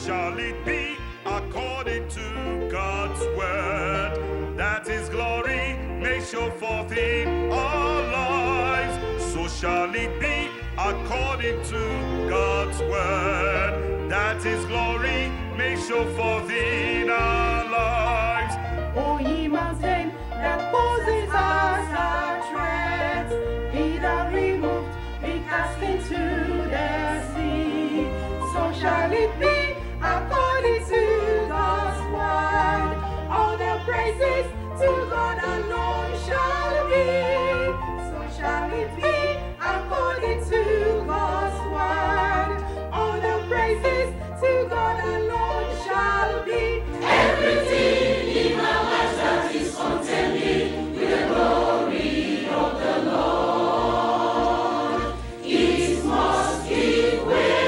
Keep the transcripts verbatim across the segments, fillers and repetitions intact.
shall it be according to God's word, that his glory may show forth in our lives. So shall it be according to God's word, that his glory may show forth in our lives. O ye mountain that poses us our threats, be thou removed, be cast into the sea. So shall it be according to God's word. All the praises to God alone shall be. So shall it be according to God's word. All the praises to God alone shall be. Everything in our lives that is contending with the glory of the Lord, it must give way.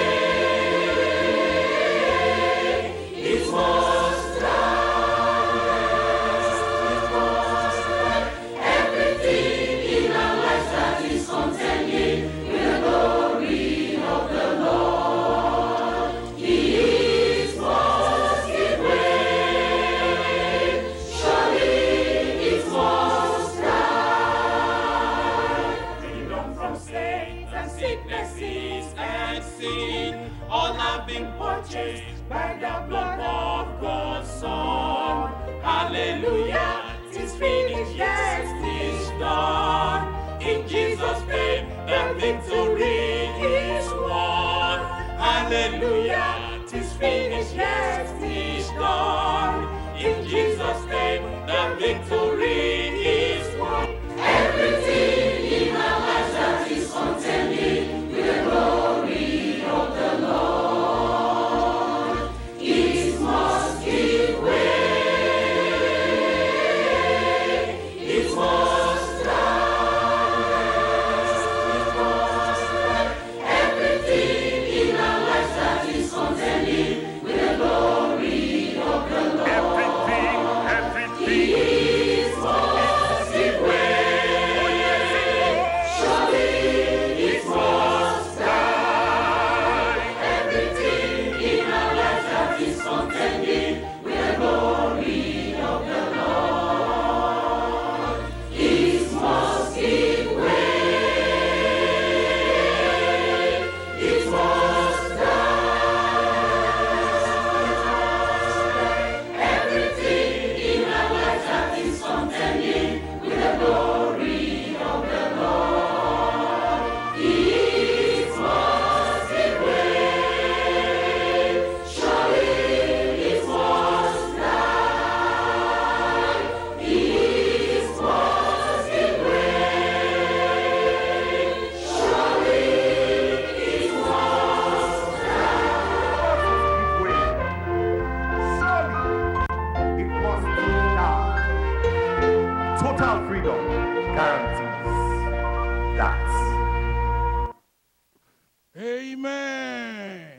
It must rise. It must rise. Everything in our lives that is contending with the glory of the Lord, it must give way. Surely it must rise. Freedom from stains and sicknesses and sin, all have been purchased by the blood of God's Son. Hallelujah, 'tis finished, yes, 'tis done. In Jesus' name, the victory is won. Hallelujah, 'tis finished, yes, 'tis done. In Jesus' name, the victory is won. Everything in our lives that is contending with the glory of the Lord, it must give way. It must rise. It must rise. Everything in our lives that is contending with the glory of the Lord, Everything, everything. it must give way. Surely it must die. Everything in our lives that is contending with the glory of the Lord, it must give way. It must die. Everything in our lives that is contending with the glory of the Lord, it must give way. Surely it must die. It must give way. Surely it must Give way. Surely it must die. Total freedom guarantees that. Amen.